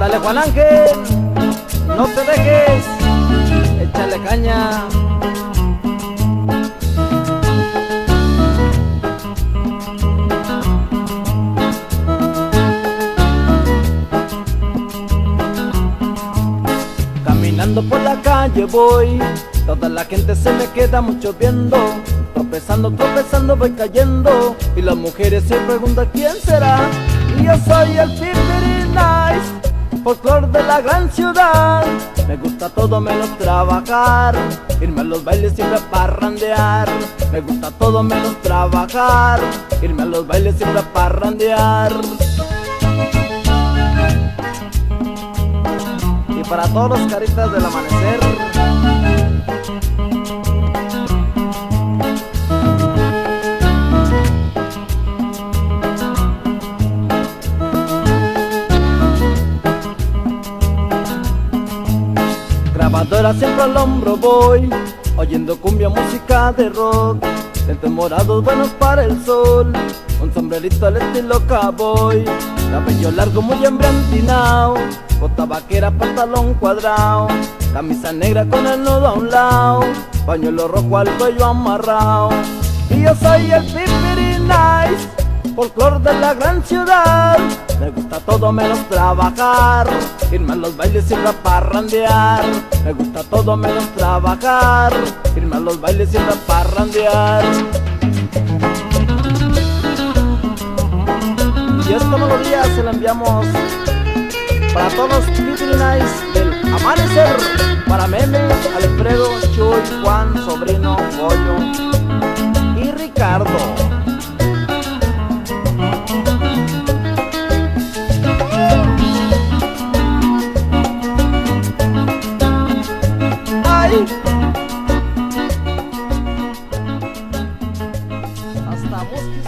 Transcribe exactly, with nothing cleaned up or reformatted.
Ándale, Juan Ángel, no te dejes, échale caña. Caminando por la calle voy, toda la gente se me queda mucho viendo. Tropezando, tropezando voy cayendo, y las mujeres se preguntan quién será. Y yo soy el Pipiri Nice, folclor de la gran ciudad. Me gusta todo menos trabajar, irme a los bailes siempre a parrandear. Me gusta todo menos trabajar, irme a los bailes siempre a parrandear. Y para todos los caritas del amanecer, grabadora siempre al hombro voy, oyendo cumbia, música de rock. Lentes morados buenos para el sol, un sombrerito al estilo cowboy. Cabello largo muy embrantinado, bota vaquera, pantalón cuadrado. Camisa negra con el nudo a un lado, pañuelo rojo al cuello amarrado. Y yo soy el Pipiri Nice, folclor de la gran ciudad. Me gusta todo menos trabajar, irme a los bailes siempre a parrandear. Me gusta todo menos trabajar, irme a los bailes siempre a parrandear. Y esta melodía se la enviamos para todos los Pipiri Nice del amanecer. Para Meme, Alfredo, Chuy, Juan, Sobrino, Pollo y Ricardo. Hasta Bosques.